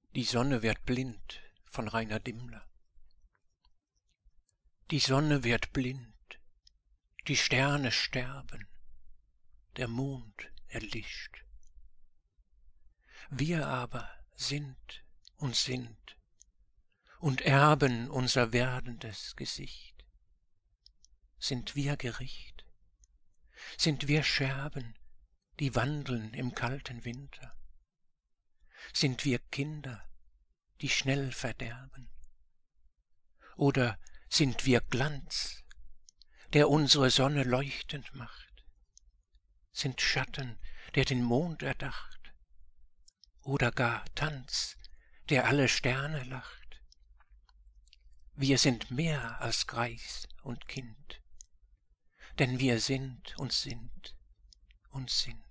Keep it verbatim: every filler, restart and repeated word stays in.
Die Sonne wird blind von Rainer Dimmler. Die Sonne wird blind, die Sterne sterben, der Mond erlischt. Wir aber sind und sind und erben unser werdendes Gesicht. Sind wir Gericht? Sind wir Scherben, die wandeln im kalten Winter? Sind wir Kinder, die schnell verderben? Oder sind wir Glanz, der unsere Sonne leuchtend macht? Sind Schatten, der den Mond erdacht? Oder gar Tanz, der alle Sterne lacht? Wir sind mehr als Greis und Kind, denn wir sind und sind und sind.